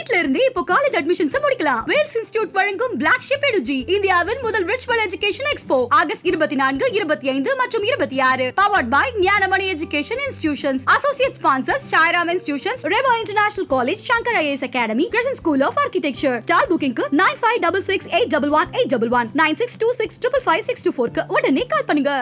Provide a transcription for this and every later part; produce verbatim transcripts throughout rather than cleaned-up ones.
வீட்ல இருந்து இப்போ காலேஜ் அட்மிஷன்ஸ் முடிக்கலாம். வேல்ஸ் இன்ஸ்டிடியூட் வழங்கும் BLACKSHEEP EDUIGI இந்தியாவின் முதல் விர்ச்சுவல் எஜுகேஷன் எக்ஸ்போ ஆகஸ்ட் இருபத்தி நான்கு, இருபத்தி ஐந்து மற்றும் இருபத்தி ஆறு. Powered by Gnanamani education institutions. Associate sponsors Sairam institutions, Revo International college, Shankar IAS academy, Krishnan school of architecture. Stall புக்கிங்க்கு nine five six six eight one one eight one one nine six two six five five six two four க்கு உடனே கால் பண்ணுங்க.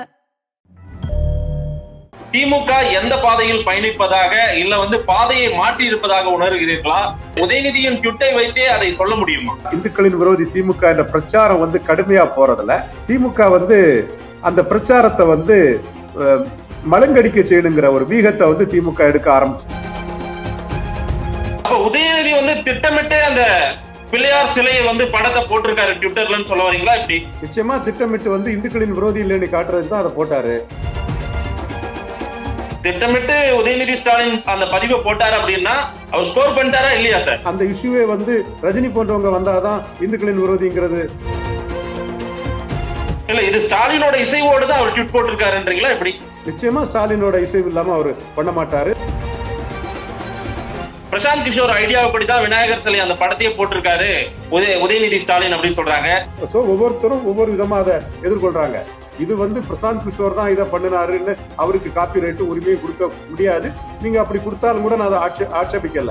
திமுக எந்த பாதையில் பயணிப்பதாக இல்ல வந்து பாதையை மாற்றி இருப்பதாக உணர்கிறீர்களா? உதயநிதியின் ட்விட்டை வைத்தே அதை சொல்ல முடியுமா? இந்துக்களின் விரோதி திமுக என்ற பிரச்சாரம் வந்து கடுமையா போறதுல திமுக வந்து அந்த பிரச்சாரத்தை வந்து மலங்கடிக்க செய்யணுங்கிற ஒரு வீகத்தை வந்து திமுக எடுக்க ஆரம்பிச்சு. அப்ப உதயநிதி வந்து திட்டமிட்டு அந்த பிள்ளையார் சிலையை வந்து படத்தை போட்டிருக்காரு ட்விட்டர்லன்னு சொல்ல வரீங்களா? இப்படி நிச்சயமா திட்டமிட்டு வந்து இந்துக்களின் விரோதி இல்லைன்னு காட்டுறதுக்கு தான் அதை போட்டாரு. திட்டமிட்டு உதயநிதி ஸ்டாலின் அந்த பதிவை போட்டாரு அப்படின்னா அவர் ஸ்கோர் பண்ணிட்டாரா இல்லையா சார்? அந்த இஷ்யூவே வந்து ரஜினி போன்றவங்க வந்தாதான் இந்துக்களின் விரோதிங்கிறது இல்ல, இது ஸ்டாலினோட இசைவோடு தான் அவர் ட்வீட் போட்டிருக்காருன்றீங்களா? எப்படி? நிச்சயமா ஸ்டாலினோட இசைவு இல்லாம அவர் பண்ண மாட்டாரு. பிரசாந்த் கிஷோர் ஐடியாவுப்படிதான் விநாயகர் சிலை அந்த படத்தையே போட்டிருக்காரு உதய உதயநிதி ஸ்டாலின் அப்படின்னு சொல்றாங்க. சோ ஒவ்வொருத்தரும் ஒவ்வொரு விதமா அதை எதிர்கொள்றாங்க. இது வந்து பிரசாந்த் கிஷோர் தான் இதை பண்ணினாருன்னு அவருக்கு காப்பி ரைட்டு உரிமையை கொடுக்க முடியாது. நீங்க அப்படி கொடுத்தாலும் கூட நான் அதை ஆட்சே ஆட்சேபிக்கல.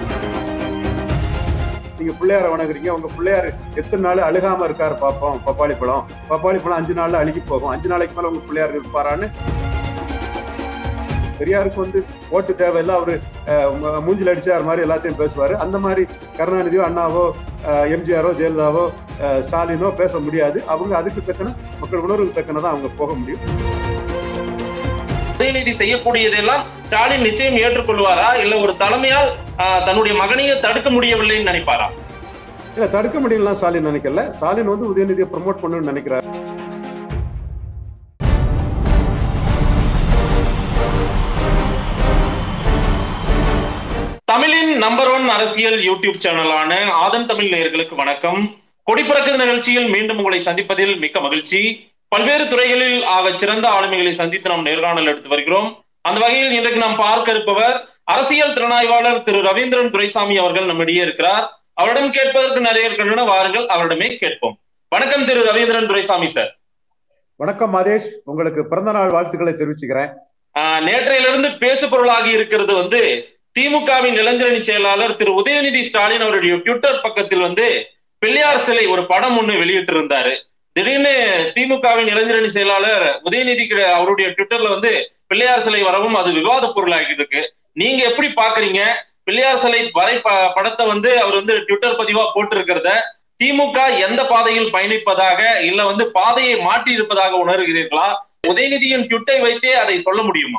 நீங்க பிள்ளையார வணங்குறீங்க, உங்க பிள்ளையார் எத்தனை நாள் அழுகாம இருக்காரு பாப்போம். பப்பாளி பழம் பப்பாளி பழம் அஞ்சு நாள்ல அழுகி போகும். அஞ்சு நாளைக்கு மேல உங்க பிள்ளையார் இருப்பாரான்னு. பெரியாருக்கு வந்து ஓட்டு தேவையில்லை, அவரு மூஞ்சில் அடிச்சார் மாதிரி எல்லாத்தையும் பேசுவாரு. அந்த மாதிரி கருணாநிதியோ அண்ணாவோ எம்ஜிஆரோ ஜெயலலிதாவோ ஸ்டாலினோ பேச முடியாது. அவங்க அதுக்கு தக்கன மக்கள் உணர்வுக்கு தக்கனதான் அவங்க போக முடியும். உதயநிதி செய்யக்கூடியதெல்லாம் ஸ்டாலின் நிச்சயம் ஏற்றுக்கொள்வாரா இல்ல ஒரு தலைமையால் தன்னுடைய மகனையே தடுக்க முடியவில்லைன்னு நினைப்பாரா? இல்ல, தடுக்க முடியலாம் ஸ்டாலின் நினைக்கல. ஸ்டாலின் வந்து உதயநிதியை ப்ரமோட் பண்ணணும்னு நினைக்கிறார். தமிழின் நம்பர் ஒன் அரசியல் யூடியூப் சேனலான ஆதன் தமிழ் நேயர்களுக்கு வணக்கம். கொடிப்பறக்குது நிகழ்ச்சியில் மீண்டும் உங்களை சந்திப்பதில் மிக்க மகிழ்ச்சி. பல்வேறு துறைகளில் ஆக சிறந்த ஆளுமைகளை சந்தித்து நாம் நேர்காணல் எடுத்து வருகிறோம். அந்த வகையில் இன்றைக்கு நாம் பார்க்க இருப்பவர் அரசியல் திறனாய்வாளர் திரு ரவீந்திரன் துரைசாமி அவர்கள் நம்மிடையே இருக்கிறார். அவரிடம் கேட்பதற்கு நிறைய இருக்கின்றன, வாருங்கள் அவரிடமே கேட்போம். வணக்கம் திரு ரவீந்திரன் துரைசாமி சார். வணக்கம் மாதேஷ், உங்களுக்கு பிறந்த நாள் வாழ்த்துக்களை தெரிவிச்சுக்கிறேன். ஆஹ் நேற்றையிலிருந்து பேசு பொருளாகி இருக்கிறது வந்து திமுகவின் இளைஞரணி செயலாளர் திரு உதயநிதி ஸ்டாலின் அவருடைய ட்விட்டர் பக்கத்தில் வந்து பிள்ளையார் சிலை ஒரு படம் ஒண்ணு வெளியிட்டு இருந்தாரு. திடீர்னு திமுகவின் இளைஞரணி செயலாளர் உதயநிதி அவருடைய ட்விட்டர்ல வந்து பிள்ளையார் சிலை வரவும் அது விவாத பொருளாகி இருக்கு. நீங்க எப்படி பாக்குறீங்க? பிள்ளையார் சிலை வரை படத்தை வந்து அவர் வந்து ட்விட்டர் பதிவா போட்டு இருக்கிறத திமுக எந்த பாதையில் பயணிப்பதாக இல்ல வந்து பாதையை மாற்றி இருப்பதாக உணர்கிறீர்களா? உதயநிதியின் ட்விட்டை வைத்தே அதை சொல்ல முடியுமா?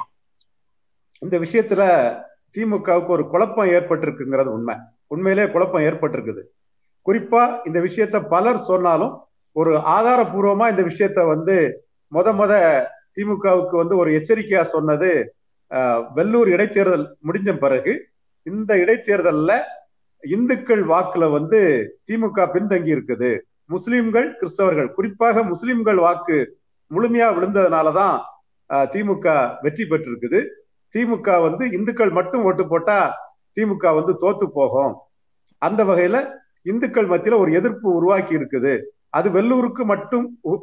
இந்த விஷயத்துல திமுகவுக்கு ஒரு குழப்பம் ஏற்பட்டிருக்குங்கிறது உண்மை. உண்மையிலே குழப்பம் ஏற்பட்டிருக்குது. குறிப்பா இந்த விஷயத்த பலர் சொன்னாலும் ஒரு ஆதாரபூர்வமா இந்த விஷயத்த வந்து முத முத திமுகவுக்கு வந்து ஒரு எச்சரிக்கையா சொன்னது வெள்ளூர் இடைத்தேர்தல் முடிஞ்ச பிறகு. இந்த இடைத்தேர்தல்ல இந்துக்கள் வாக்குல வந்து திமுக பின்தங்கி இருக்குது. முஸ்லிம்கள், கிறிஸ்தவர்கள், குறிப்பாக முஸ்லிம்கள் வாக்கு முழுமையா விழுந்ததுனாலதான் திமுக வெற்றி பெற்றிருக்குது. திமுக வந்து இந்துக்கள் மட்டும் ஓட்டு போட்டா திமுக வந்து தோத்து போகும். அந்த வகையில இந்துக்கள் மத்தியில ஒரு எதிர்ப்பு உருவாக்கி இருக்குது. அது வெள்ளூருக்கு மட்டும்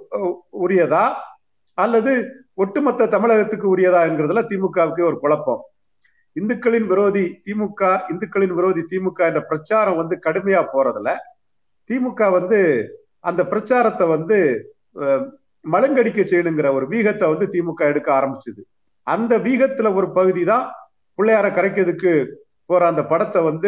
உரியதா அல்லது ஒட்டுமொத்த தமிழகத்துக்கு உரியதாங்கிறதுல திமுகவுக்கு ஒரு குழப்பம். இந்துக்களின் விரோதி திமுக இந்துக்களின் விரோதி திமுக என்ற பிரச்சாரம் வந்து கடுமையா போறதுல திமுக வந்து அந்த பிரச்சாரத்தை வந்து மலங்கடிக்க செய்யணுங்கிற ஒரு வீகத்தை வந்து திமுக எடுக்க ஆரம்பிச்சது. அந்த வீகத்துல ஒரு பகுதி தான் பிள்ளையார கரைக்கிறதுக்கு போற அந்த படத்தை வந்து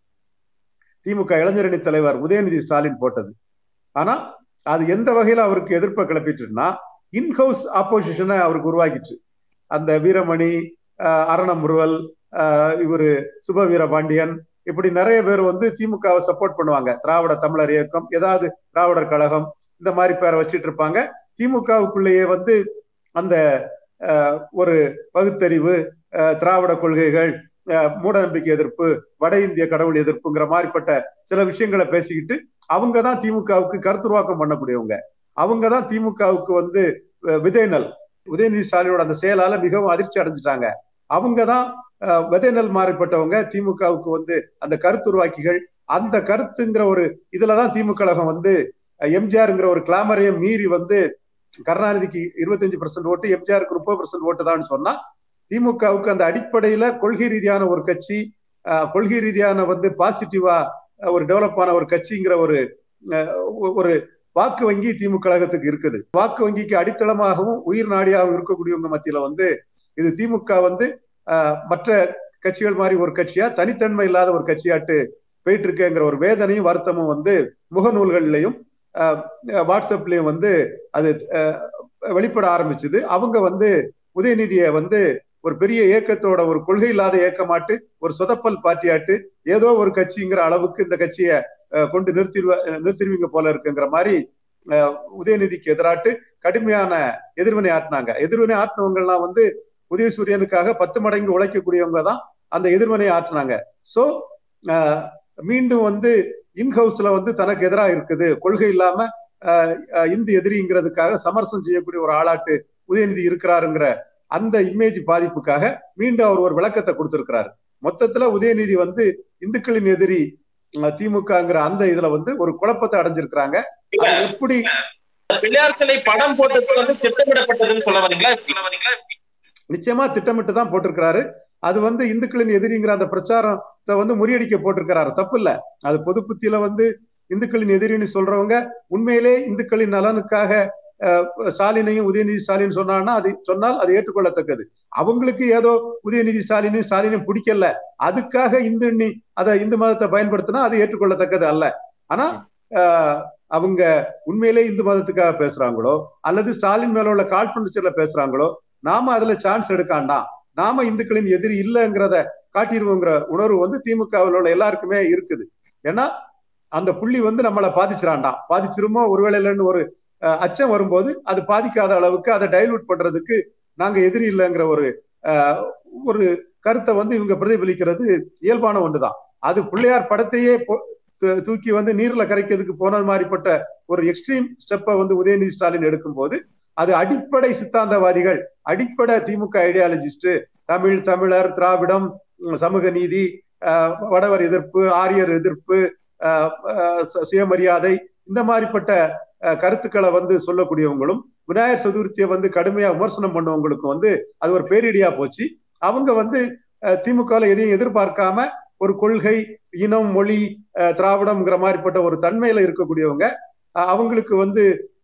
திமுக இளைஞரணி தலைவர் உதயநிதி ஸ்டாலின் போட்டது. ஆனா அது எந்த வகையில அவருக்கு எதிர்ப்பை கிளப்பிட்டுன்னா இன்ஹவுஸ் ஆப்போசிஷனை அவருக்கு உருவாக்கிட்டு அந்த வீரமணி, அரணமுருவல், இவரு சுப வீரபாண்டியன், இப்படி நிறைய பேர் வந்து திமுகவை சப்போர்ட் பண்ணுவாங்க. திராவிட தமிழர் இயக்கம், ஏதாவது திராவிடர் கழகம், இந்த மாதிரி பேரை வச்சிட்டு இருப்பாங்க. திமுகவுக்குள்ளேயே வந்து அந்த ஒரு பகுத்தறிவு, திராவிட கொள்கைகள், மூட நம்பிக்கை எதிர்ப்பு, வட இந்திய கடவுள் எதிர்ப்புங்கிற மாதிரிப்பட்ட சில விஷயங்களை பேசிக்கிட்டு அவங்கதான் திமுகவுக்கு கருத்துருவாக்கம் பண்ணக்கூடியவங்க. அவங்கதான் திமுகவுக்கு வந்து விதைநல். உதயநிதி ஸ்டாலினோட அந்த செயலால மிகவும் அதிர்ச்சி அடைஞ்சிட்டாங்க. அவங்கதான் விதைநல் மாறிப்பட்டவங்க. திமுகவுக்கு வந்து அந்த கருத்துருவாக்கிகள், அந்த கருத்துங்கிற ஒரு இதுலதான் திமுக கழகம் வந்து எம்ஜிஆர்ங்கிற ஒரு கிளாமரையும் மீறி வந்து கருணாநிதிக்கு இருபத்தஞ்சு பர்சன்ட் ஓட்டு, எம்ஜிஆருக்கு முப்பது பர்சன்ட் ஓட்டு தான் சொன்னா, திமுகவுக்கு அந்த அடிப்படையில கொள்கை ரீதியான ஒரு கட்சி, கொள்கை ரீதியான வந்து பாசிட்டிவா ஒரு டெவலப் ஆன ஒரு கட்சிங்கிற ஒரு ஒரு வாக்கு வங்கி திமுக கழகத்துக்கு இருக்குது. வாக்கு வங்கிக்கு அடித்தளமாகவும் உயிர் நாடியாகவும் இருக்கக்கூடியவங்க மத்தியில வந்து இது திமுக வந்து மற்ற கட்சிகள் மாதிரி ஒரு கட்சியா தனித்தன்மை இல்லாத ஒரு கட்சியாட்டு போயிட்டு இருக்குங்கிற ஒரு வேதனையும் வருத்தமும் வந்து முகநூல்கள்லையும் வாட்ஸ்அப்லயும் வந்து அது வெளிப்பட ஆரம்பிச்சது. அவங்க வந்து உதயநிதியை வந்து ஒரு பெரிய இயக்கத்தோட ஒரு கொள்கை இல்லாத இயக்கமாட்டு, ஒரு சொதப்பல் பார்ட்டியாட்டு, ஏதோ ஒரு கட்சிங்கிற அளவுக்கு இந்த கட்சியை கொண்டு நிறுத்திடுவ நிறுத்திடுவீங்க போல இருக்குங்கிற மாதிரி உதயநிதிக்கு எதிராட்டு கடுமையான எதிர்வினை ஆட்டினாங்க. எதிர்வினை ஆட்டினவங்க எல்லாம் வந்து உதயசூரியனுக்காக பத்து மடங்கு உழைக்கக்கூடியவங்க தான் அந்த எதிர்வினை ஆற்றினாங்க. சோ மீண்டும் வந்து இன்ஹவுஸ்ல வந்து தனக்கு எதிராக இருக்குது, கொள்கை இல்லாம இந்து எதிரிங்கிறதுக்காக சமரசம் செய்யக்கூடிய ஒரு ஆளாட்டு உதயநிதி இருக்கிறாருங்கிற அந்த இமேஜ் பாதிப்புக்காக மீண்டும் அவர் ஒரு விளக்கத்தை கொடுத்திருக்கிறாரு. மொத்தத்துல உதயநிதி வந்து இந்துக்களின் எதிரி திமுகங்கிற அந்த இதுல வந்து ஒரு குழப்பத்தை அடைஞ்சிருக்கிறாங்க. எப்படி பிள்ளையார் சிலை படம் போட்டது வந்து திட்டமிடப்பட்டதுன்னு சொல்ல வரீங்களா? நிச்சயமா திட்டமிட்டு தான் போட்டிருக்கிறாரு. அது வந்து இந்துக்களின் எதிரிங்கிற அந்த பிரச்சாரத்தை வந்து முறியடிக்க போட்டிருக்கிறாரு. தப்பு இல்ல. அது பொது புத்தியில வந்து இந்துக்களின் எதிரின்னு சொல்றவங்க உண்மையிலே இந்துக்களின் நலனுக்காக ஸ்டாலினையும் உதயநிதி ஸ்டாலின் சொன்னான்னா அது சொன்னால் அது ஏற்றுக்கொள்ளத்தக்கது. அவங்களுக்கு ஏதோ உதயநிதி ஸ்டாலினும் ஸ்டாலினும் பிடிக்கல, அதுக்காக இந்து அதை இந்து மதத்தை பயன்படுத்தினா அது ஏற்றுக்கொள்ளத்தக்கது அல்ல. ஆனா ஆஹ் அவங்க உண்மையிலே இந்து மதத்துக்காக பேசுறாங்களோ அல்லது ஸ்டாலின் மேல உள்ள காழ்ப்புணர்ச்சியில பேசுறாங்களோ, நாம அதுல சான்ஸ் எடுக்காண்டா, நாம இந்துக்களின் எதிரி இல்லைங்கிறத காட்டிடுவோங்கிற உணர்வு வந்து திமுகவில் உள்ள எல்லாருக்குமே இருக்குது. ஏன்னா அந்த புள்ளி வந்து நம்மளை பாதிச்சிடாண்டாம், பாதிச்சிருமோ ஒருவேளை இல்லைன்னு ஒரு அச்சம் வரும்போது அது பாதிக்காத அளவுக்கு அதை டைலூட் பண்றதுக்கு நாங்க எதிரி இல்லைங்கிற ஒரு ஒரு கருத்தை வந்து இவங்க பிரதிபலிக்கிறது இயல்பான ஒன்றுதான். அது பிள்ளையார் படத்தையே தூக்கி வந்து நீர்ல கரைக்கிறதுக்கு போனது மாதிரிப்பட்ட ஒரு எக்ஸ்ட்ரீம் ஸ்டெப்பை வந்து உதயநிதி ஸ்டாலின் எடுக்கும் போது அது அடிப்படை சித்தாந்தவாதிகள், அடிப்படை திமுக ஐடியாலஜிஸ்ட், தமிழ், தமிழர், திராவிடம், சமூக நீதி, வடவர் எதிர்ப்பு, ஆரியர் எதிர்ப்பு, சுயமரியாதை, இந்த மாதிரிப்பட்ட கருத்துக்களை வந்து சொல்லக்கூடியவங்களும் விநாயகர் சதுர்த்தியை வந்து கடுமையா விமர்சனம் பண்ணவங்களுக்கும் வந்து அது ஒரு பேரிடியா போச்சு. அவங்க வந்து திமுகவில் எதையும் எதிர்பார்க்காம ஒரு கொள்கை, இனம், மொழி, திராவிடம்ங்கிற மாதிரிப்பட்ட ஒரு தன்மையில இருக்கக்கூடியவங்க, அவங்களுக்கு வந்து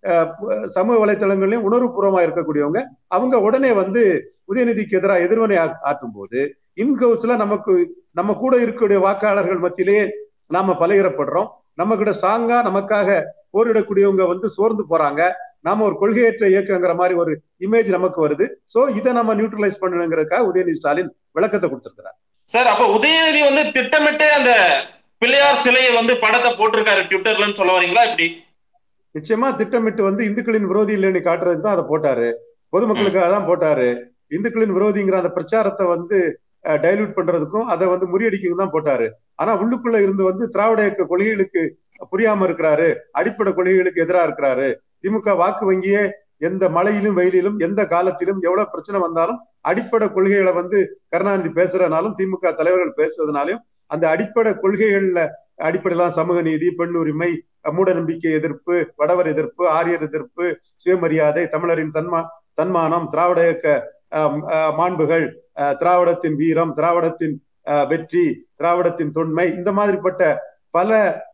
சமூக வலைத்தளங்களையும் உணர்வுபூர்வமா இருக்கக்கூடியவங்க, அவங்க உடனே வந்து உதயநிதிக்கு எதிராக எதிர்வினை ஆற்றும் போது இன்ஹவுஸ்ல நமக்கு நம்ம கூட இருக்கக்கூடிய வாக்காளர்கள் மத்தியிலேயே நாம பலகிடப்படுறோம். நம்ம கிட்ட ஸ்ட்ராங்கா நமக்காக போரிடக்கூடியவங்க வந்து சோர்ந்து போறாங்க, நாம ஒரு கொள்கையற்ற இயக்கங்கிற மாதிரி ஒரு இமேஜ் நமக்கு வருது. சோ இதை நம்ம நியூட்ரலைஸ் பண்ணணுங்கிறதுக்காக உதயநிதி ஸ்டாலின் விளக்கத்தை கொடுத்திருக்கிறார். சார், அப்ப உதயநிதி வந்து திட்டமிட்டே அந்த பிள்ளையார் சிலையை வந்து படத்தை போட்டிருக்காரு ட்விட்டர்லன்னு சொல்ல வரீங்களா? இப்படி நிச்சயமா திட்டமிட்டு வந்து இந்துக்களின் விரோதி இல்லைன்னு காட்டுறதுக்கு தான் அதை போட்டாரு, பொதுமக்களுக்காக தான் போட்டாரு. இந்துக்களின் விரோதிங்கிற அந்த பிரச்சாரத்தை வந்து டைல்யூட் பண்றதுக்கும் அதை வந்து முறியடிக்கவும் தான் போட்டாரு. ஆனா உள்ளுக்குள்ள இருந்து வந்து திராவிட இயக்க கொள்கைகளுக்கு புரியாம இருக்கிறாரு, அடிப்படை கொள்கைகளுக்கு எதிராக இருக்கிறாரு. திமுக வாக்கு வங்கியே எந்த மழையிலும் வெயிலிலும் எந்த காலத்திலும் எவ்வளவு பிரச்சனை வந்தாலும் அடிப்படை கொள்கைகளை வந்து கருணாநிதி பேசுறதுனாலும் திமுக தலைவர்கள் பேசுறதுனாலும் அந்த அடிப்படை கொள்கைகள்ல அடிப்படையிலாம் சமூக நீதி, பெண் உரிமை, மூட நம்பிக்கை எதிர்ப்பு, வடவர் எதிர்ப்பு, ஆரியர் எதிர்ப்பு, சுயமரியாதை, தமிழரின் தன்மா தன்மானம், திராவிட இயக்க மாண்புகள், திராவிடத்தின் வீரம், திராவிடத்தின் வெற்றி, திராவிடத்தின் தொன்மை, இந்த மாதிரிப்பட்ட பல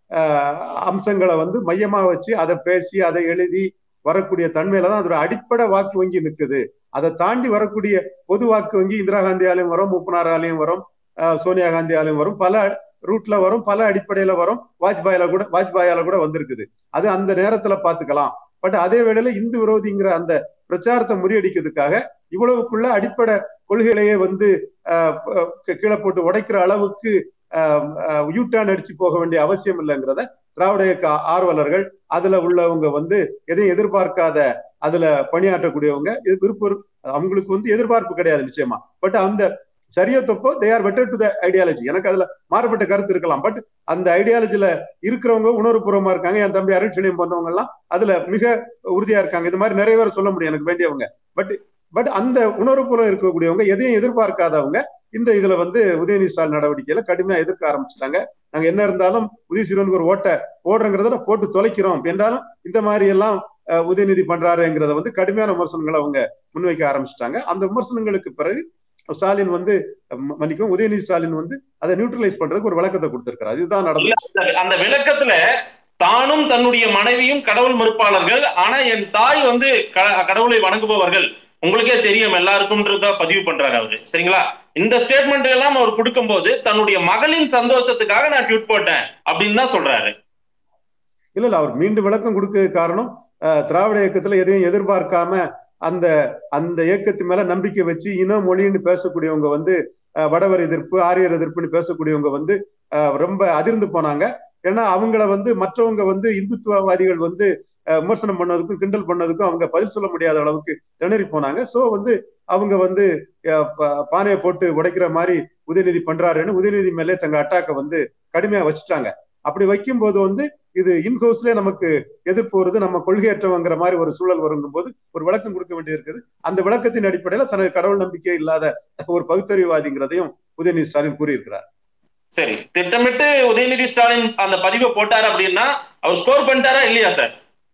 அம்சங்களை வந்து மையமா வச்சு அதை பேசி அதை எழுதி வரக்கூடிய தன்மையில தான் அதோட அடிப்படை வாக்கு வங்கி நிற்குது. அதை தாண்டி வரக்கூடிய பொது வாக்கு வங்கி இந்திரா காந்தியாலையும் வரும், மூப்பனாராலையும் வரும், சோனியா காந்தியாலையும் வரும், பல ரூட்ல வரும், பல அடிப்படையில வரும், வாஜ்பாயில கூட வாஜ்பாயால கூட வந்திருக்குது. அது அந்த நேரத்துல பாத்துக்கலாம். பட் அதே வேளையில இந்து விரோதிங்கிற அந்த பிரச்சாரத்தை முறியடிக்கிறதுக்காக இவ்வளவுக்குள்ள அடிப்படை கொள்கைகளையே வந்து கீழே போட்டு உடைக்கிற அளவுக்கு யூட்டர்ன் அடிச்சு போக வேண்டிய அவசியம் இல்லைங்கிறத திராவிட இயக்க ஆர்வலர்கள், அதுல உள்ளவங்க வந்து எதையும் எதிர்பார்க்காத அதுல பணியாற்றக்கூடியவங்க விருப்பம், அவங்களுக்கு வந்து எதிர்பார்ப்பு கிடையாது நிச்சயமா. பட் அந்த சரியோ தப்போ they are better to the ideology. எனக்கு அதுல மாறுபட்ட கருத்து இருக்கலாம், பட் அந்த ஐடியாலஜில இருக்கிறவங்க உணர்வுபூர்வமா இருக்காங்க. என் தம்பி அருட்சணியம் போன்றவங்க எல்லாம் அதுல மிக உறுதியா இருக்காங்க. இது மாதிரி நிறைய பேர் சொல்ல முடியும் எனக்கு வேண்டியவங்க. பட் பட் அந்த உணர்வுபூர்வம் இருக்கக்கூடியவங்க, எதையும் எதிர்பார்க்காதவங்க இந்த இதுல வந்து உதயநிதி ஸ்டாலின் நடவடிக்கையில கடுமையா எதிர்க்க ஆரம்பிச்சிட்டாங்க. நாங்க என்ன இருந்தாலும் உதயசூரனுக்கு ஒரு ஓட்டை போடுறங்கிறத போட்டு தொலைக்கிறோம் என்றாலும் இந்த மாதிரி எல்லாம் உதயநிதி பண்றாருங்கிறத வந்து கடுமையான விமர்சனங்களை அவங்க முன்வைக்க ஆரம்பிச்சிட்டாங்க. அந்த விமர்சனங்களுக்கு பிறகு ஸ்டாலின் வந்து மன்னிக்கும் உதயநிதி ஸ்டாலின் வந்து அதை நியூட்ரலைஸ் பண்றதுக்கு ஒரு விளக்கத்தை கொடுத்திருக்கிறார். இதுதான் நடந்தது. அந்த விளக்கத்துல தானும் தன்னுடைய மனைவியும் கடவுள் மறுப்பாளர்கள், ஆனா என் தாய் வந்து கடவுளை வணங்குபவர்கள், உங்களுக்கே தெரியும் எல்லாருக்கும் பதிவு பண்றாரு அவரு. சரிங்களா? இந்த ஸ்டேட்மெண்ட் எல்லாம் அவர் கொடுக்கும் போது தன்னுடைய மகளின் சந்தோஷத்துக்காக நான் ட்வீட் போட்டேன் அப்படின்னு தான் சொல்றாரு. இல்ல இல்ல அவர் மீண்டும் விளக்கம் கொடுக்க காரணம் திராவிட இயக்கத்துல எதையும் எதிர்பார்க்காம அந்த அந்த இயக்கத்து மேல நம்பிக்கை வச்சு இன மொழின்னு பேசக்கூடியவங்க வந்து வடவர் எதிர்ப்பு ஆரியர் எதிர்ப்புன்னு பேசக்கூடியவங்க வந்து ரொம்ப அதிர்ந்து போனாங்க. ஏன்னா அவங்கள வந்து மற்றவங்க வந்து இந்துத்துவவாதிகள் வந்து விமர்சனம் பண்ணதுக்கும் கிண்டல் பண்ணதுக்கும் அவங்க பதில் சொல்ல முடியாத அளவுக்கு திணறி போனாங்க. சோ வந்து அவங்க வந்து பானையை போட்டு உடைக்கிற மாதிரி உதயநிதி பண்றாருன்னு உதயநிதி மேலே தங்க அட்டாக்கை வந்து கடுமையா வச்சுட்டாங்க. அப்படி வைக்கும் போது வந்து இது இன்ஹவுஸ்ல நமக்கு எதிர்ப்பு வருது, நம்ம கொள்கையற்றவங்கிற மாதிரி ஒரு சூழல் வருங்கும் போது ஒரு விளக்கம் கொடுக்க வேண்டியது இருக்குது. அந்த விளக்கத்தின் அடிப்படையில தனக்கு கடவுள் நம்பிக்கை இல்லாத ஒரு பகுத்தறிவாதிங்கிறதையும் உதயநிதி ஸ்டாலின் கூறியிருக்கிறார். சரி, திட்டமிட்டு உதயநிதி ஸ்டாலின் அந்த பதிவை போட்டாரு அப்படின்னா அவர் ஸ்கோர் பண்ணிட்டாரா இல்லையா சார்?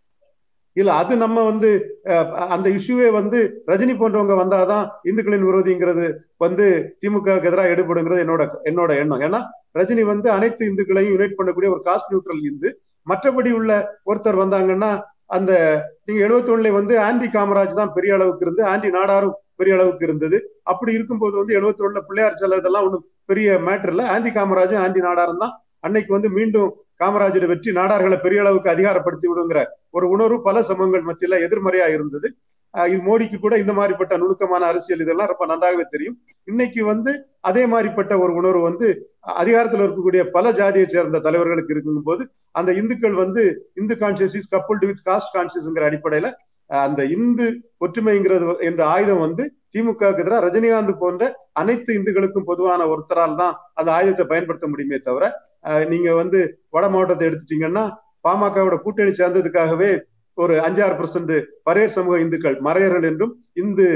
இல்ல, அது நம்ம வந்து அந்த இஷ்யூவே வந்து ரஜினி போன்றவங்க வந்தாதான் இந்துக்களின் விரோதிங்கிறது வந்து திமுகவுக்கு எதிராக எடுபடுங்கிறது என்னோட என்னோட எண்ணம். ஏன்னா ரஜினி வந்து அனைத்து இந்துக்களையும் யுனைட் பண்ணக்கூடிய ஒரு காஸ்ட் நியூட்ரல் இந்து. மற்றபடி உள்ள ஒருத்தர் வந்தாங்கன்னா அந்த நீங்க எழுபத்தி ஒண்ணுல வந்து ஆண்டி காமராஜ் தான் பெரிய அளவுக்கு இருந்து ஆண்டி நாடாரும் பெரிய அளவுக்கு இருந்தது. அப்படி இருக்கும்போது வந்து எழுபத்தி ஒண்ணுல பிள்ளையார் செல்ல இதெல்லாம் ஒன்றும் பெரிய மேட்டர் இல்ல. ஆண்டி காமராஜும் ஆண்டி நாடாரும் தான் அன்னைக்கு வந்து மீண்டும் காமராஜோட வெற்றி நாடார்களை பெரிய அளவுக்கு அதிகாரப்படுத்தி விடுங்கிற ஒரு உணர்வு பல சமூகங்கள் மத்தியில எதிர்மறையா இருந்தது. இது மோடிக்கு கூட இந்த மாதிரிப்பட்ட நுணுக்கமான அரசியல் இதெல்லாம் ரொம்ப நன்றாகவே தெரியும். இன்னைக்கு வந்து அதே மாதிரிப்பட்ட ஒரு உணர்வு வந்து அதிகாரத்தில் இருக்கக்கூடிய பல ஜாதியை சேர்ந்த தலைவர்களுக்கு இருக்கும் போது அந்த இந்துக்கள் வந்து Hindu conscious is coupled with caste கான்சியஸ்ங்கிற அடிப்படையில அந்த இந்து ஒற்றுமைங்கிறது என்ற ஆயுதம் வந்து திமுகவுக்கு எதிராக ரஜினிகாந்த் போன்ற அனைத்து இந்துக்களுக்கும் பொதுவான ஒருத்தரால் தான் அந்த ஆயுதத்தை பயன்படுத்த முடியுமே தவிர நீங்க வந்து வட மாவட்டத்தை எடுத்துட்டீங்கன்னா பாமகவோட கூட்டணி சேர்ந்ததுக்காகவே ஒரு அஞ்சாறு பெர்சென்ட் பரையர் சமூக இந்துக்கள் மறையர்கள் என்றும் இந்து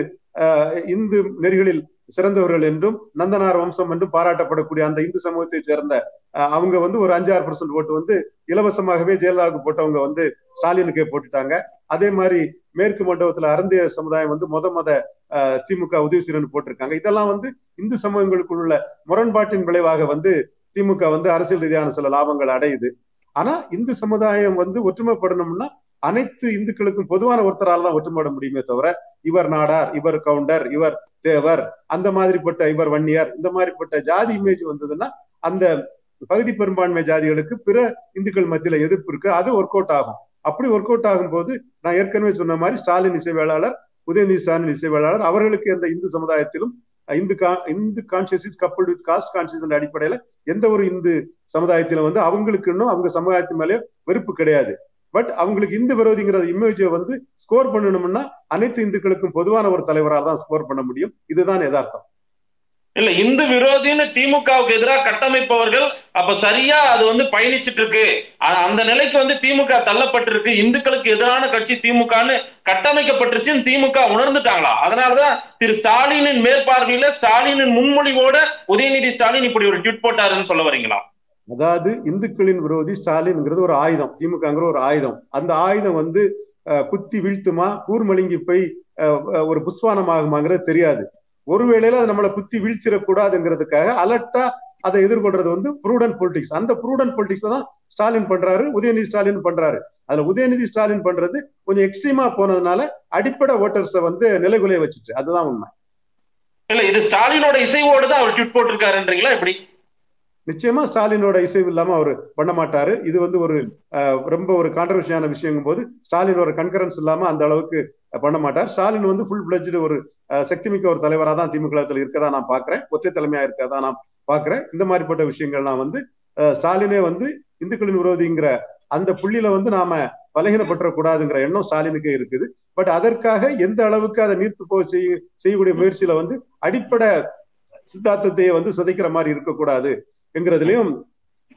இந்து நெறிகளில் சிறந்தவர்கள் என்றும் நந்தனார் வம்சம் என்றும் பாராட்டப்படக்கூடிய அந்த இந்து சமூகத்தை சேர்ந்த அவங்க வந்து ஒரு அஞ்சாறு பெர்சென்ட் ஓட்டு வந்து இலவசமாகவே ஜெயலலிதாவுக்கு போட்டவங்க வந்து ஸ்டாலினுக்கே போட்டுட்டாங்க. அதே மாதிரி மேற்கு மண்டபத்துல அருந்திய சமுதாயம் வந்து மொத மொத திமுக உதயசூரன் போட்டிருக்காங்க. இதெல்லாம் வந்து இந்து சமூகங்களுக்குள்ள முரண்பாட்டின் விளைவாக வந்து திமுக வந்து அரசியல் ரீதியான சில லாபங்கள் அடையுது. ஆனா இந்து சமுதாயம் வந்து ஒற்றுமைப்படணும்னா அனைத்து இந்துக்களுக்கும் பொதுவான ஒருத்தரால் தான் ஒற்றுமைப்பட முடியுமே தவிர இவர் நாடார், இவர் கவுண்டர், இவர் தேவர், அந்த மாதிரிப்பட்ட இவர் வன்னியர், இந்த மாதிரிப்பட்ட ஜாதி இமேஜ் வந்ததுன்னா அந்த பகுதி பெரும்பான்மை ஜாதிகளுக்கு பிற இந்துக்கள் மத்தியில எதிர்ப்பு இருக்கு. அது ஒர்க் அவுட் ஆகும். அப்படி ஒர்க் அவுட் ஆகும் போது நான் ஏற்கனவே சொன்ன மாதிரி ஸ்டாலின் இசைவேளாளர், உதயநிதி ஸ்டாலின் இசைவேளாளர் அவர்களுக்கு எந்த இந்து சமுதாயத்திலும் இந்து Hindu conscious is coupled with caste conscious என்ற அடிப்படையில எந்த ஒரு இந்து சமுதாயத்திலும் வந்து அவங்களுக்கு இன்னும் அவங்க சமுதாயத்து மேலே வெறுப்பு கிடையாது. பட் அவங்களுக்கு இந்து விரோதிங்கிற இமேஜை வந்து ஸ்கோர் பண்ணணும்னா அனைத்து இந்துக்களுக்கும் பொதுவான ஒரு தலைவரால் தான் ஸ்கோர் பண்ண முடியும். இதுதான் யதார்த்தம். இல்ல, இந்து விரோதின்னு திமுகவுக்கு எதிராக கட்டமைப்பவர்கள் அப்ப சரியா அது வந்து பயணிச்சுட்டு இருக்கு, அந்த நிலைக்கு வந்து திமுக தள்ளப்பட்டிருக்கு, இந்துக்களுக்கு எதிரான கட்சி திமுகன்னு கட்டமைக்கப்பட்டுருச்சுன்னு திமுக உணர்ந்துட்டாங்களா? அதனாலதான் திரு ஸ்டாலினின் மேற்பார்வையில ஸ்டாலினின் முன்மொழிவோட உதயநிதி ஸ்டாலின் இப்படி ஒரு ட்வீட் போட்டாருன்னு சொல்ல வரீங்களா? அதாவது இந்துக்களின் விரோதி ஸ்டாலின்ங்கிறது ஒரு ஆயுதம், திமுகங்கிற ஒரு ஆயுதம். அந்த ஆயுதம் வந்து குத்தி வீழ்த்துமா கூர்மலிங்கி போய் ஒரு புஷ்வானம் ஆகுமாங்கிறது தெரியாது. ஒருவேளையில அது நம்மளை குத்தி வீழ்த்திடக்கூடாதுங்கிறதுக்காக அலர்ட்டா அதை எதிர்கொள்றது வந்து ப்ரூடன்ட் பொலிட்டிக்ஸ். அந்த ப்ரூடன்ட் பொலிட்டிக்ஸ் தான் ஸ்டாலின் பண்றாரு, உதயநிதி ஸ்டாலின் பண்றாரு. அதுல உதயநிதி ஸ்டாலின் பண்றது கொஞ்சம் எக்ஸ்ட்ரீமா போனதுனால அடிப்படை ஓட்டர்ஸை வந்து நிலைகுலைய வச்சுட்டு, அதுதான் உண்மை. இல்ல, இது ஸ்டாலினோட இசைவோடு தான் அவர் ட்வீட் போட்டிருக்காருன்றீங்களா எப்படி? நிச்சயமா ஸ்டாலினோட இசைவு இல்லாம அவர் பண்ண மாட்டாரு. இது வந்து ஒரு ரொம்ப ஒரு கான்ட்ரவர்சியான விஷயங்கும் போது ஸ்டாலினோட கன்கரன்ஸ் இல்லாம அந்த அளவுக்கு பண்ண மாட்டார். ஸ்டாலின் வந்து ஃபுல் பிளட்ஜ்டு ஒரு சக்திமிக்க ஒரு தலைவராக தான் திமுக இருக்கதான் நான் பாக்குறேன், ஒற்றை தலைமையா இருக்கதான் நான் பாக்குறேன். இந்த மாதிரிப்பட்ட விஷயங்கள்லாம் வந்து ஸ்டாலினே வந்து இந்துக்களின் விரோதிங்கிற அந்த புள்ளியில வந்து நாம பலகீனப்பற்றக்கூடாதுங்கிற எண்ணம் ஸ்டாலினுக்கே இருக்குது. பட் அதற்காக எந்த அளவுக்கு அதை நீர்த்து போக செய்ய செய்யக்கூடிய முயற்சியில வந்து அடிப்படை சித்தாந்தத்தையே வந்து சிதைக்கிற மாதிரி இருக்கக்கூடாது என்கிறதுலயும்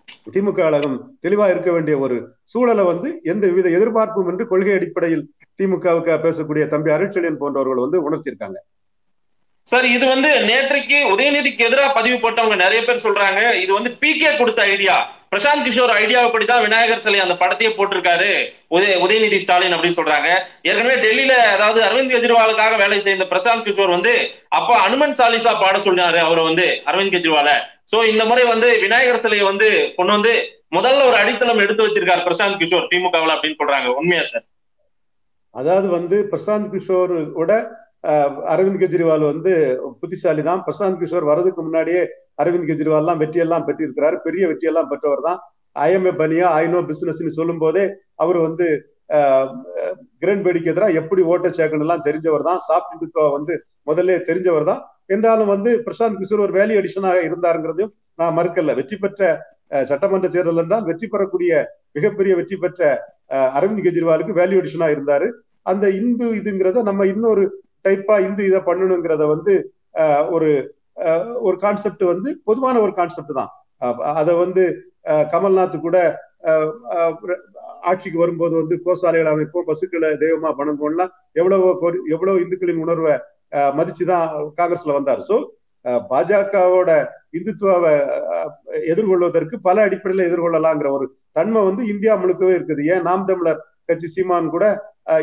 திமுக கழகம் தெளிவா இருக்க வேண்டிய ஒரு சூழலை வந்து எந்த வித எதிர்பார்ப்பும் என்று கொள்கை அடிப்படையில் திமுகவுக்கு பேசக்கூடிய தம்பி அருட்செழியன் போன்றவர்கள் வந்து உணர்த்தியிருக்காங்க. சார், இது வந்து நேற்றைக்கு உதயநிதிக்கு எதிராக பதிவு போட்டவங்க நிறைய பேர் சொல்றாங்க, இது வந்து பி கே கொடுத்த ஐடியா, பிரசாந்த் கிஷோர் ஐடியாவைப்படிதான் விநாயகர் சிலை அந்த படத்தையே போட்டிருக்காரு உதய உதயநிதி ஸ்டாலின் அப்படின்னு சொல்றாங்க. ஏற்கனவே டெல்லியில அதாவது அரவிந்த் கெஜ்ரிவாலுக்காக வேலை செய்த பிரசாந்த் கிஷோர் வந்து அப்ப அனுமன் சாலிசா பாட சொன்னாரு அவரை வந்து அரவிந்த் கெஜ்ரிவால. சோ இந்த முறை வந்து விநாயகர் சிலையை வந்து கொண்டு வந்து முதல்ல ஒரு அடித்தளம் எடுத்து வச்சிருக்காரு பிரசாந்த் கிஷோர் திமுகவில் அப்படின்னு சொல்றாங்க. உண்மையா சார்? அதாவது வந்து பிரசாந்த் கிஷோரோட அரவிந்த் கெஜ்ரிவால் வந்து புத்திசாலி தான். பிரசாந்த் கிஷோர் வரதுக்கு முன்னாடியே அரவிந்த் கெஜ்ரிவால் எல்லாம் வெற்றியெல்லாம் பெற்றிருக்கிறாரு, பெரிய வெற்றியெல்லாம் பெற்றவர் தான். ஐஎம்ஏ பனியா ஐநோ பிசினஸ் சொல்லும் போதே அவர் வந்து கிரண் பேடிக்கு எதிராக எப்படி ஓட்ட சேர்க்கணும் எல்லாம் தெரிஞ்சவர் தான். சாப்ட் இந்துத்துவா வந்து முதல்ல தெரிஞ்சவர் தான். என்றாலும் வந்து பிரசாந்த் கிஷோர் ஒரு வேல்யூ அடிஷனாக இருந்தாருங்கிறதையும் நான் மறுக்கல. வெற்றி பெற்ற சட்டமன்ற தேர்தல் என்றால் வெற்றி பெறக்கூடிய மிகப்பெரிய வெற்றி பெற்ற அரவிந்த் கெஜ்ரிவாலுக்கு வேல்யூ அடிஷனா இருந்தாரு. அந்த இந்து இதுங்கிறத நம்ம இன்னொரு டைப்பா இந்து இதை பண்ணணுங்கிறத வந்து ஒரு ஒரு கான்செப்ட் வந்து பொதுவான ஒரு கான்செப்ட் தான். அதை வந்து கமல்நாத் கூட ஆட்சிக்கு வரும்போது வந்து கோசாலைகளை அமைப்போம், பசுக்களை தெய்வமா வணங்குவோம்லாம் எவ்வளவோ எவ்வளவு இந்துக்களின் உணர்வை மதிச்சுதான் காங்கிரஸ்ல வந்தார். சோ பாஜகவோட இந்துத்துவாவை எதிர்கொள்வதற்கு பல அடிப்படையில எதிர்கொள்ளலாங்கிற ஒரு தன்மை வந்து இந்தியா முழுக்கவே இருக்குது. ஏன் நாம் தமிழர் கட்சி சீமான் கூட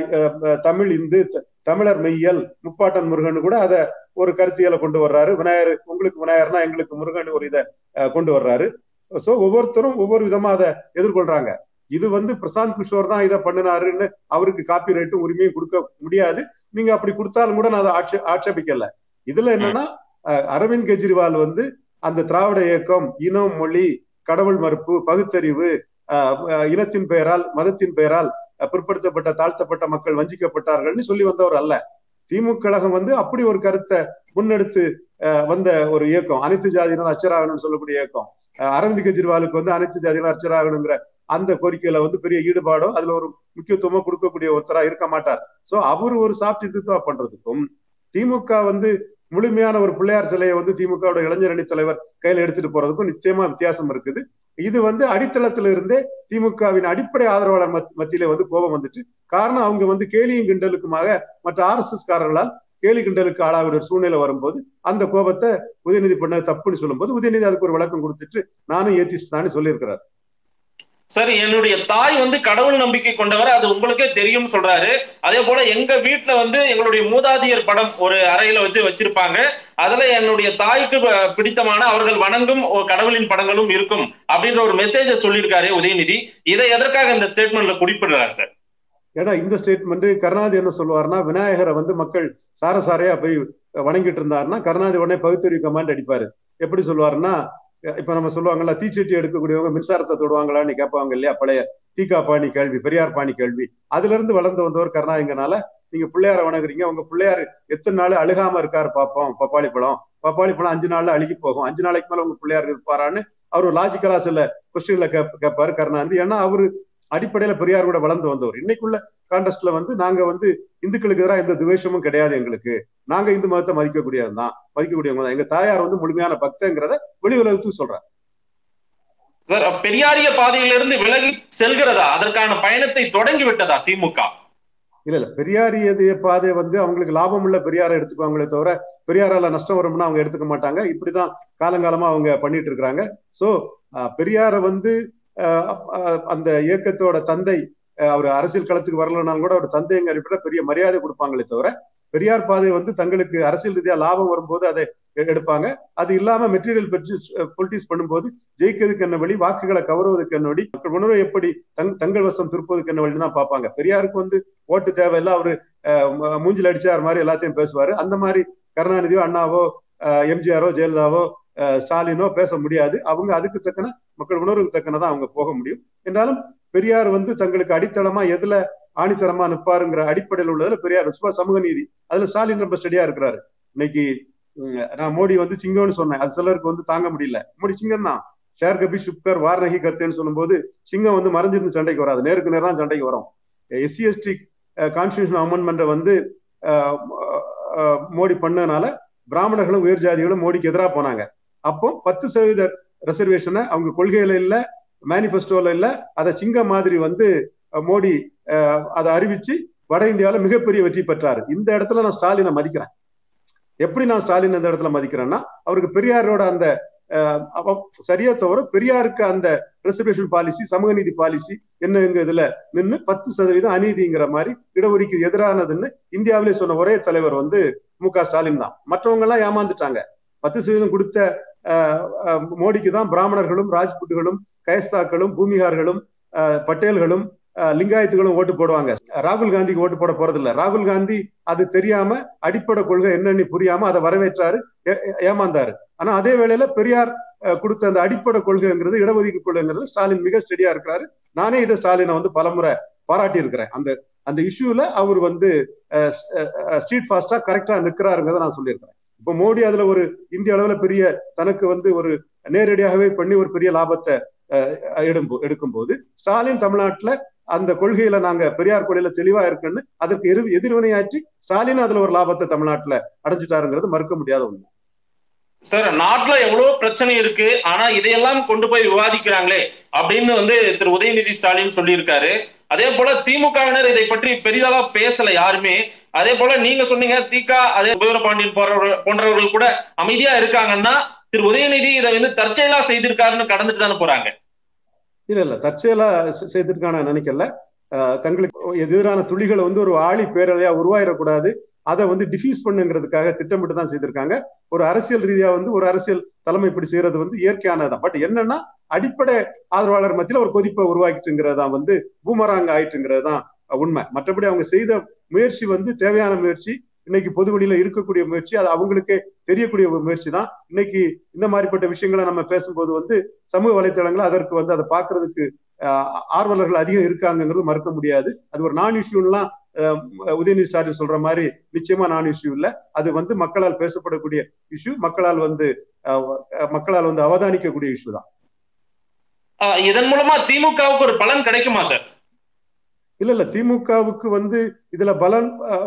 தமிழ் இந்து தமிழர் மெய்யல் முப்பாட்டன் முருகன் கூட அதை ஒரு கருத்தியலை கொண்டு வர்றாரு. விநாயகர் உங்களுக்கு விநாயகர்னா எங்களுக்கு முருகன் ஒரு இதை கொண்டு வர்றாரு. சோ ஒவ்வொருத்தரும் ஒவ்வொரு விதமா அதை எதிர்கொள்றாங்க. இது வந்து பிரசாந்த் கிஷோர் தான் இதை பண்ணினாருன்னு அவருக்கு காப்பி ரைட்டும் உரிமையும் கொடுக்க முடியாது. நீங்க அப்படி கொடுத்தாலும் கூட நான் அதை ஆட்சே ஆட்சேபிக்கல. இதுல என்னன்னா அரவிந்த் கெஜ்ரிவால் வந்து அந்த திராவிட இயக்கம் இனம், மொழி, கடவுள் மறுப்பு, பகுத்தறிவு, இனத்தின் பெயரால் மதத்தின் பெயரால் பிற்படுத்தப்பட்ட தாழ்த்தப்பட்ட மக்கள் வஞ்சிக்கப்பட்டார்கள்னு சொல்லி வந்தவர் அல்ல. திமுக கழகம் வந்து அப்படி ஒரு கருத்தை முன்னெடுத்து வந்த ஒரு இயக்கம். அனைத்து ஜாதியினர் அச்சராகணும்னு சொல்லக்கூடிய இயக்கம். அரவிந்த் கெஜ்ரிவாலுக்கு வந்து அனைத்து ஜாதியினர் அச்சராகணுங்கிற அந்த கோரிக்கையில வந்து பெரிய ஈடுபாடோ அதுல ஒரு முக்கியத்துவமோ கொடுக்கக்கூடிய ஒருத்தரா இருக்க மாட்டார். சோ அவரு ஒரு சாப்ட் இந்துத்துவா பண்றதுக்கும் திமுக வந்து முழுமையான ஒரு பிள்ளையார் சிலையை வந்து திமுக இளைஞர் அணி தலைவர் கையில எடுத்துட்டு போறதுக்கும் நிச்சயமா வித்தியாசம் இருக்குது. இது வந்து அடித்தளத்தில இருந்தே திமுகவின் அடிப்படை ஆதரவாளர் மத்தியிலே வந்து கோபம் வந்துட்டு, காரணம் அவங்க வந்து கேலியும் கிண்டலுக்குமாக மற்ற ஆர் எஸ் எஸ் காரர்களால் கேலி கிண்டலுக்கு ஆளாகிற சூழ்நிலை வரும்போது அந்த கோபத்தை உதயநிதி பண்ண தப்புன்னு சொல்லும் போது உதயநிதி அதுக்கு ஒரு விளக்கம் கொடுத்துட்டு நானும் ஏத்திஸ்ட் தான் சொல்லியிருக்கிறார். சார், என்னுடைய தாய் வந்து கடவுள் நம்பிக்கை கொண்டவர், அது உங்களுக்கே தெரியும் சொல்றாரு. அதே போல எங்க வீட்டுல வந்து எங்களுடைய மூதாதையர் படம் ஒரு அறையில வச்சு வச்சிருப்பாங்க. அதுல என்னுடைய தாய்க்கு பிடித்தமான அவர்கள் வணங்கும் கடவுளின் படங்களும் இருக்கும் அப்படின்ற ஒரு மெசேஜ சொல்லியிருக்காரு உதயநிதி. இதை எதற்காக இந்த ஸ்டேட்மெண்ட்ல குறிப்பிடுறாரு சார்? ஏன்னா இந்த ஸ்டேட்மெண்ட் கருணாநிதி என்ன சொல்லுவாருன்னா, விநாயகரை வந்து மக்கள் சாரசாரையா போய் வணங்கிட்டு இருந்தாருன்னா கருணாநிதி உடனே பகுத்தறிவு கமாண்ட் அடிப்பாரு. எப்படி சொல்லுவாருன்னா, இப்ப நம்ம சொல்லுவாங்கல்ல, தீச்சட்டி எடுக்கக்கூடியவங்க மின்சாரத்தை தொடுவாங்களான்னு கேட்பாங்க இல்லையா, பழைய தீகா பாணி கேள்வி, பெரியார் பாணி கேள்வி. அதுல இருந்து வளர்ந்து வந்தவர் கருணாநிதினால நீங்க பிள்ளையார வணங்குறீங்க, உங்க பிள்ளையாரு எத்தனை நாள் அழுகாம இருக்காரு பார்ப்போம், பப்பாளி பழம் பப்பாளி பழம் அஞ்சு நாள்ல அழுகி போகும், அஞ்சு நாளைக்கு மேல உங்க பிள்ளையார் இருப்பாரான்னு அவர் லாஜிக்கலா சில கொஸ்டின்ல கேட்பாரு கருணாநிதி. ஏன்னா அவரு அடிப்படையில பெரியார் கூட வளர்ந்து வந்தவர். இன்னைக்குள்ள கான்டெஸ்ட்ல வந்து நாங்க வந்து இந்துக்களுக்கு எதிராக எந்த துவேஷமும் கிடையாது, எங்களுக்கு நாங்க இந்து மதத்தை மதிக்கக்கூடியதுதான் மதிக்கக்கூடியவங்க தான். எங்க தாயார் வந்து முழுமையான பக்தங்கிறத வெளி உலகத்துக்கு சொல்றாங்க. பெரியாரிய பாதையிலிருந்து விலகி செல்கிறதா, அதற்கான பயணத்தை தொடங்கி விட்டதா திமுக? இல்ல இல்ல பெரியாரிய பாதை வந்து அவங்களுக்கு லாபம் உள்ள பெரியாரை எடுத்துக்குவாங்களே தவிர பெரியாரால நஷ்டம் வரும்னா அவங்க எடுத்துக்க மாட்டாங்க. இப்படிதான் காலங்காலமா அவங்க பண்ணிட்டு இருக்கிறாங்க. சோ பெரியாரை வந்து அந்த இயக்கத்தோட தந்தை அவர் அரசியல் களத்துக்கு வரலனாலும் கூட அவர் தந்தைங்க அடிப்படையில் பெரிய மரியாதை கொடுப்பாங்களே தவிர பெரியார் பாதை வந்து தங்களுக்கு அரசியல் ரீதியா லாபம் வரும்போது அதை எடுப்பாங்க. அது இல்லாம மெட்டீரியல் பெற்று பொலிட்டிக்ஸ் பண்ணும்போது ஜெயிக்கிறதுக்கு என்ன வழி, வாக்குகளை கவருவதற்கு என்ன வழி, மக்கள் உணர்வை எப்படி தங் தங்கள் வசம் திருப்பதுக்கு என்ன வழின்னு தான் பார்ப்பாங்க. பெரியாருக்கு வந்து ஓட்டு தேவையில்லை, அவரு மூஞ்சில் அடிச்சார் மாதிரி எல்லாத்தையும் பேசுவாரு. அந்த மாதிரி கருணாநிதியோ அண்ணாவோ எம்ஜிஆரோ ஜெயலலிதாவோ ஸ்டாலினோ பேச முடியாது. அவங்க அதுக்கு தக்கன மக்கள் உணர்வுக்கு தக்கனதான் அவங்க போக முடியும். என்றாலும் பெரியார் வந்து தங்களுக்கு அடித்தளமா எதுல ஆணித்தரமா நிற்பாருங்கிற அடிப்படையில் உள்ளதுல பெரியார் சும்மா சமூக நீதி, அதுல ஸ்டாலின் ரொம்ப ஸ்டடியா இருக்கிறாரு. இன்னைக்கு நான் மோடி வந்து சிங்கம்னு சொன்னேன், அது சிலருக்கு வந்து தாங்க முடியல. மோடி சிங்கம் தான், ஷேர் கபி சுப்கர் வாரணகி கருத்தேன்னு சொல்லும் போது சிங்கம் வந்து மறைஞ்சிருந்து சண்டைக்கு வராது, நேருக்கு நேரம் தான் சண்டைக்கு வரும். எஸ்சி எஸ்டி கான்ஸ்டிடியூஷன் அமெண்ட்மெண்ட்டை வந்து மோடி பண்ணனால பிராமணர்களும் உயர் ஜாதிகளும் மோடிக்கு எதிராக போனாங்க. அப்போ பத்து சதவீத ரிசர்வேஷனை அவங்க கொள்கையில இல்ல, மேனிபெஸ்டோல இல்ல, அதை சிங்கம் மாதிரி வந்து மோடி அதை அறிவிச்சு வட இந்தியாவில மிகப்பெரிய வெற்றி பெற்றாரு. இந்த இடத்துல நான் ஸ்டாலினை மதிக்கிறேன். எப்படி நான் ஸ்டாலின் இந்த இடத்துல மதிக்கிறேன்னா, அவருக்கு பெரியாரோட அந்த சரியா தவிர பெரியாருக்கு அந்த ரிசர்வேஷன் பாலிசி, சமூக நீதி பாலிசி என்னங்க இதுல நின்று பத்து சதவீதம் அநீதிங்கிற மாதிரி இடஒதுக்கீடு எதிரானதுன்னு இந்தியாவிலே சொன்ன ஒரே தலைவர் வந்து மு க ஸ்டாலின் தான். மற்றவங்க எல்லாம் ஏமாந்துட்டாங்க. பத்து சதவீதம் கொடுத்த மோடிக்கு தான் பிராமணர்களும் ராஜ்புட்டுகளும் கயஸ்தாக்களும் பூமிகார்களும் பட்டேல்களும் லிங்காயத்துகளும் ஓட்டு போடுவாங்க. ராகுல் காந்திக்கு ஓட்டு போட போறது இல்ல. ராகுல் காந்தி அது தெரியாம அடிப்படை கொள்கை என்னன்னு புரியாம அதை வரவேற்றாரு, ஏமாந்தாரு. ஆனா அதே வேளையில பெரியார் கொடுத்த அந்த அடிப்படை கொள்கைங்கிறது இடஒதுக்கீடு கொள்கைங்கிறது ஸ்டாலின் மிக ஸ்டெடியா இருக்கிறாரு. நானே இதை ஸ்டாலினை வந்து பலமுறை பாராட்டி இருக்கிறேன். அந்த அந்த இஷ்யூல அவர் வந்து ஸ்ட்ரீட் ஃபாஸ்டா கரெக்டா நிற்கிறாருங்கிறத நான் சொல்லியிருக்கிறேன். இப்ப மோடி அதுல ஒரு இந்திய அளவுல பெரிய தனக்கு வந்து ஒரு நேரடியாகவே பண்ணி ஒரு பெரிய லாபத்தை எடுக்கும் போது, ஸ்டாலின் தமிழ்நாட்டுல அந்த கொள்கையில நாங்க பெரியார் கொள்கையில தெளிவா இருக்குன்னு அதற்கு எதிர் எதிர்வினையாற்றி ஸ்டாலின் அதுல ஒரு லாபத்தை தமிழ்நாட்டுல அடைஞ்சிட்டாருங்கிறது மறுக்க முடியாத ஒண்ணு. சார், நாட்டுல எவ்வளவு பிரச்சனை இருக்கு, ஆனா இதையெல்லாம் கொண்டு போய் விவாதிக்கிறாங்களே அப்படின்னு வந்து திரு உதயநிதி ஸ்டாலின் சொல்லியிருக்காரு. அதே போல திமுகவினர் இதை பற்றி பெரிதாக பேசல யாருமே. அதே போல நீங்க சொன்னீங்க திகா அதே பாண்டியன் போன்றவர்கள் கூட அமைதியா இருக்காங்கன்னா, திரு உதயநிதி இதை வந்து தற்செயலா செய்திருக்காருன்னு கடந்துட்டு தானே போறாங்க. இல்ல இல்ல தற்செயலா செய்திருக்கான நினைக்கல. தங்களுக்கு எதிரான துளிகளை வந்து ஒரு ஆழி பேரலையா உருவாயிடக்கூடாது, அதை வந்து டிஃப்யூஸ் பண்ணுங்கிறதுக்காக திட்டமிட்டு தான் செய்திருக்காங்க. ஒரு அரசியல் ரீதியா வந்து ஒரு அரசியல் தலைமை இப்படி செய்யறது வந்து இயற்கையானதான். பட் என்னன்னா, அடிப்படை ஆதரவாளர் மத்தியில ஒரு கொதிப்பை உருவாக்கிட்டுங்கிறதா வந்து பூமராங்க ஆயிட்டுங்கிறது தான் உண்மை. மற்றபடி அவங்க செய்த முயற்சி வந்து தேவையான முயற்சி, இன்னைக்கு பொது வெளியில இருக்கக்கூடிய முயற்சி, அது அவங்களுக்கே தெரியக்கூடிய ஒரு முயற்சி தான். இன்னைக்கு இந்த மாதிரிப்பட்ட விஷயங்களை நம்ம பேசும்போது வந்து சமூக வலைத்தளங்கள் அதற்கு வந்து அதை பார்க்கறதுக்கு ஆர்வலர்கள் அதிகம் இருக்காங்கிறது மறுக்க முடியாது. அது ஒரு நான் இஷ்யூலாம் உதயநிதி ஸ்டாலின் சொல்ற மாதிரி நிச்சயமா நான் இஷ்யூ இல்ல. அது வந்து மக்களால் பேசப்படக்கூடிய இஷ்யூ, மக்களால் வந்து மக்களால் வந்து அவதானிக்கக்கூடிய இஷ்யூ தான். இதன் மூலமா திமுகவுக்கு ஒரு பலன் கிடைக்குமா சார்? இல்ல இல்ல திமுகவுக்கு வந்து இதுல பலன்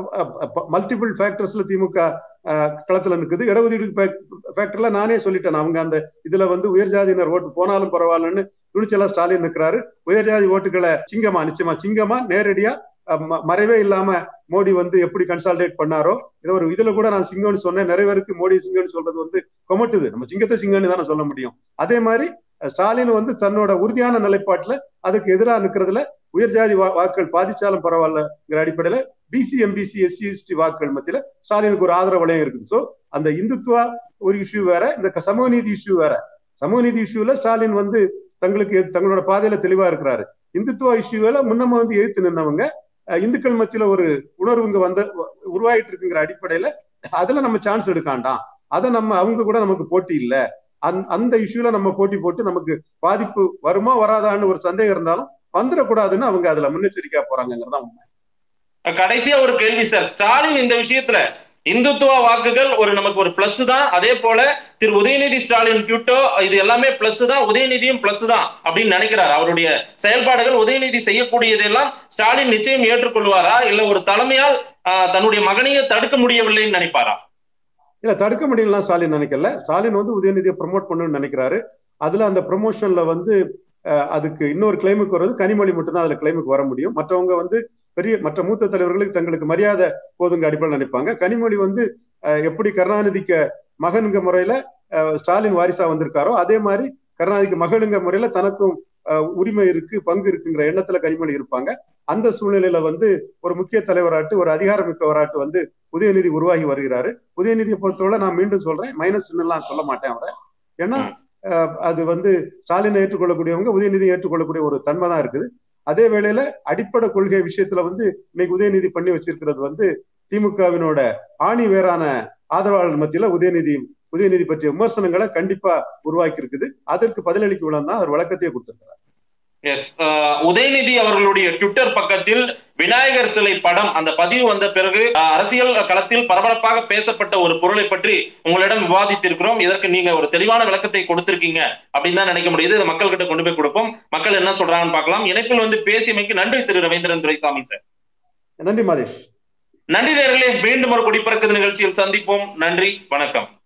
மல்டிபிள் ஃபேக்டர்ஸ்ல திமுக களத்துல நிற்குது. இடஒதுக்கீடு ஃபேக்டர்ல நானே சொல்லிட்டேன், அவங்க அந்த இதுல வந்து உயர்ஜாதியினர் ஓட்டு போனாலும் பரவாயில்லன்னு துணிச்சலா ஸ்டாலின் நிற்கிறாரு. உயர்ஜாதி ஓட்டுகளை சிங்கமா நிச்சயமா சிங்கமா நேரடியா மறைவே இல்லாம மோடி வந்து எப்படி கன்சால்டேட் பண்ணாரோ, இதை ஒரு இதுல கூட நான் சிங்கம்னு சொன்னேன். நிறைய பேருக்கு மோடி சிங்கம்னு சொல்றது வந்து கொமட்டுது. நம்ம சிங்கத்தை சிங்கம்னு தானே சொல்ல முடியும். அதே மாதிரி ஸ்டாலின் வந்து தன்னோட உறுதியான நிலைப்பாட்டுல அதுக்கு எதிராக நிற்கிறதுல உயர்ஜாதி வாக்குகள் பாதிச்சாலும் பரவாயில்லங்கிற அடிப்படையில பிசி எம்பிசி எஸ்சி எஸ்டி வாக்குகள் மத்தியில ஸ்டாலினுக்கு ஒரு ஆதரவு வளையம் இருக்குது. சோ அந்த இந்துத்துவா ஒரு இஷ்யூ வேற, இந்த சமூக நீதி இஷ்யூ வேற. சமூக நீதி இஷ்யூல ஸ்டாலின் வந்து தங்களுக்கு தங்களோட பாதையில தெளிவா இருக்கிறாரு. இந்துத்துவ இஷ்யூல முன்னமா வந்து எதிர்த்து நின்னவங்க இந்துக்கள் மத்தியில ஒரு உணர்வு இங்க வந்து உருவாயிட்டு இருக்குங்கிற அடிப்படையில அதுல நம்ம சான்ஸ் எடுக்காண்டாம். அதை நம்ம அவங்க கூட நமக்கு போட்டி இல்லை, அந்த இஷ்யூல நம்ம போட்டி போட்டு நமக்கு பாதிப்பு வருமா வராதான்னு ஒரு சந்தேகம் இருந்தாலும் வந்துடக்கூடாதுன்னு அவங்க அதுல முன்னெச்சரிக்கையா போறாங்கிறதா உண்மை. கடைசியா ஒரு கேள்வி சார், ஸ்டாலின் இந்த விஷயத்துல இந்துத்துவ வாக்குகள் ஒரு நமக்கு ஒரு பிளஸ் தான், அதே போல திரு உதயநிதி ஸ்டாலின் கியூட்டோ இது எல்லாமே பிளஸ் தான், உதயநிதியும் பிளஸ் தான் அப்படின்னு நினைக்கிறார். அவருடைய செயல்பாடுகள் உதயநிதி செய்யக்கூடியதெல்லாம் ஸ்டாலின் நிச்சயம் ஏற்றுக்கொள்வாரா, இல்ல ஒரு தலைமையால் தன்னுடைய மகனையே தடுக்க முடியவில்லைன்னு நினைப்பாரா? இல்ல தடுக்க முடியலாம் ஸ்டாலின் நினைக்கல. ஸ்டாலின் வந்து உதயநிதியை ப்ரமோட் பண்ணணும்னு நினைக்கிறாரு. அதுல அந்த ப்ரமோஷன்ல வந்து அதுக்கு இன்னொரு கிளைமுக்கு வர்றது கனிமொழி மட்டும்தான் அதுல கிளைமுக்கு வர முடியும். மற்றவங்க வந்து பெரிய மற்ற மூத்த தலைவர்களுக்கு தங்களுக்கு மரியாதை போதுங்க அடிப்படையில் நினைப்பாங்க. கனிமொழி வந்து எப்படி கருணாநிதிக்கு மகனுங்க முறையில ஸ்டாலின் வாரிசா வந்திருக்காரோ அதே மாதிரி கருணாநிதிக்கு மகளுங்க முறையில தனக்கும் உரிமை இருக்கு, பங்கு இருக்குங்கிற எண்ணத்துல கனிமொழி இருப்பாங்க. அந்த சூழ்நிலையில வந்து ஒரு முக்கிய தலைவராட்டு ஒரு அதிகாரமிக்கவராட்டு வந்து உதயநிதி உருவாகி வருகிறாரு. உதயநிதியை பொறுத்தவரை நான் மீண்டும் சொல்றேன், மைனஸ் எல்லாம் சொல்ல மாட்டேன் அவரை. ஏன்னா அது வந்து ஸ்டாலினை ஏற்றுக்கொள்ளக்கூடியவங்க உதயநிதி ஏற்றுக்கொள்ளக்கூடிய ஒரு தன்மை தான் இருக்குது. அதே வேளையில அடிப்படை கொள்கை விஷயத்துல வந்து இன்னைக்கு உதயநிதி பண்ணி வச்சிருக்கிறது வந்து திமுகவினோட ஆணி வேறான ஆதரவாளர் மத்தியில உதயநிதி உதயநிதி பற்றிய விமர்சனங்களை கண்டிப்பா உருவாக்கி இருக்குது. அதற்கு பதிலளிக்க விழா தான் அவர் விளக்கத்தையே கொடுத்திருக்கிறார். எஸ், உதயநிதி அவர்களுடைய ட்விட்டர் பக்கத்தில் விநாயகர் சிலை படம் அந்த பதிவு வந்த பிறகு அரசியல் களத்தில் பரபரப்பாக பேசப்பட்ட ஒரு பொருளை பற்றி உங்களிடம் விவாதித்திருக்கிறோம். இதற்கு நீங்க ஒரு தெளிவான விளக்கத்தை கொடுத்திருக்கீங்க அப்படின்னு தான் நினைக்க முடியுது. இதை மக்கள் கிட்ட கொண்டு போய் கொடுப்போம், மக்கள் என்ன சொல்றாங்கன்னு பார்க்கலாம். இணைப்பில் வந்து பேசியமைக்கு நன்றி திரு ரவீந்திரன் துரைசாமி சார். நன்றி மாதேஷ். நன்றி நேயர்களே, மீண்டும் ஒரு குடிப்பறக்குது நிகழ்ச்சியில் சந்திப்போம். நன்றி, வணக்கம்.